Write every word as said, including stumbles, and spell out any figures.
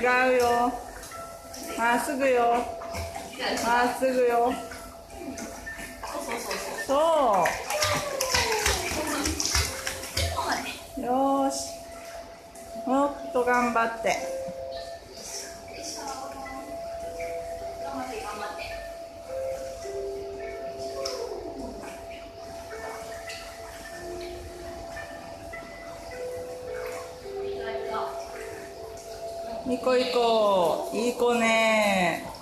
うよ。まっすぐよ。まっすぐよ。そう。よーし。もっと頑張って。いこいこ、いい子ね。